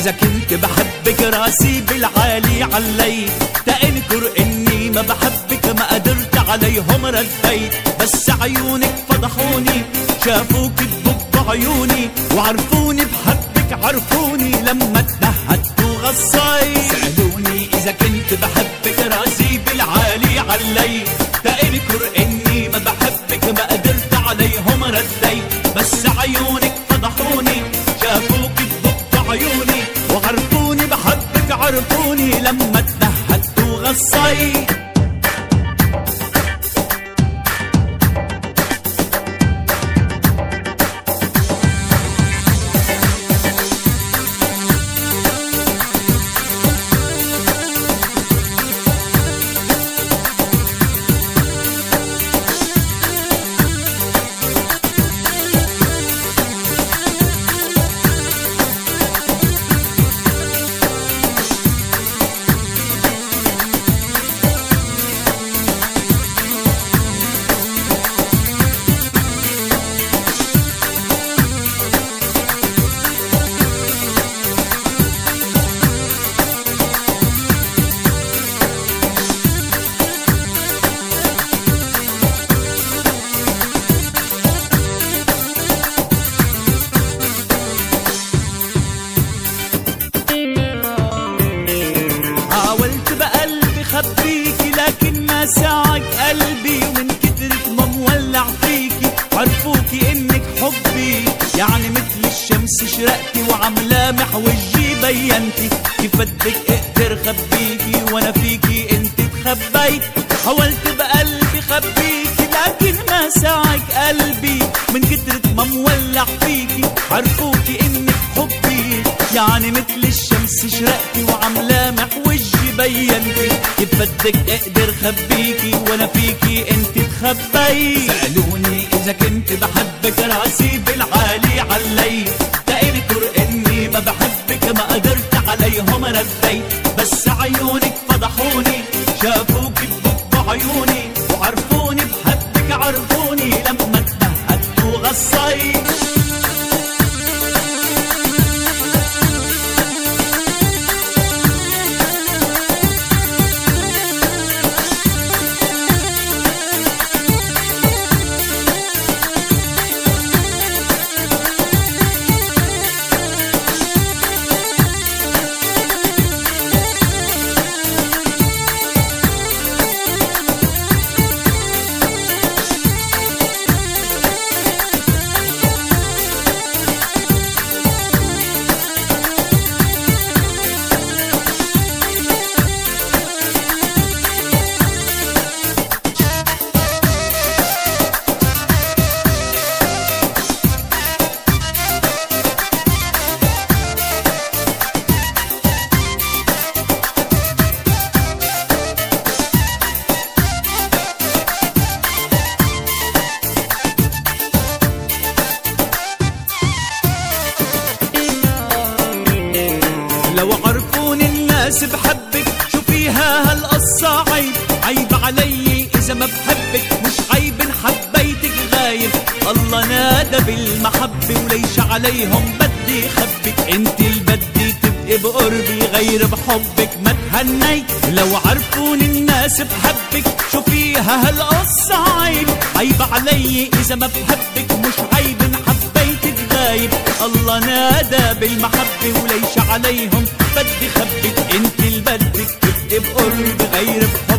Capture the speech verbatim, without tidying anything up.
إذا كنت بحبك راسي بالعالي علي، تأنكر إني ما بحبك ما قدرت عليهم رديت. بس عيونك فضحوني، شافوك تبب عيوني، وعرفوني بحبك عرفوني لما تنهدت وغصيت. سألوني إذا كنت بحبك راسي بالعالي علي، تأنكر إني ما بحبك ما قدرت عليهم رديت. بس عيونك فضحوني، شافوك تبب عيوني، وعرفوني بحبك عرفوني لما تنهدت وغصيت. خبيكي لكن ما ساعك قلبي، ومن كترك ما مولع فيكي عرفوكي انك حبي. يعني مثل الشمس شرقتي وعملامح وجهي بينتي، كيف بدك اقدر خبيكي وانا فيكي انت تخبيت. حاولت بقلبي خبيكي لكن ما ساعك قلبي، من كترك ما مولع فيكي عرفوكي انك حبي. يعني مثل الشمس شرقتي وعملامح وجهي بينتي، كيف بدك اقدر خبيكي وانا فيكي انت تخبيت. سألوني اذا كنت بحبك راسي بالعالي علي، تأنكر اني ما بحبك ما قدرت عليهم رديت. بس عيونك فضحوني، شافوك تبب عيوني، وعرفوني بحبك عرفوني لما تنهدت وغصيت. لو عرفوني الناس بحبك شو فيها هالقصة عيب. عيب علي إذا ما بحبك، مش عيب إن حبيتك غايب. الله نادى بالمحبة وليش عليهم بدي خبك. انت اللي بدي تبقي بقربي، غير بحبك ما تهنيت. لو عرفوني الناس بحبك شو فيها هالقصة عيب. عيب علي إذا ما بحبك، مش عيب إن حبيتك غايب. الله نادى بالمحبة وليش عليهم بدي خبك. انت اللي بدك تبقي بقربي، غير بحبك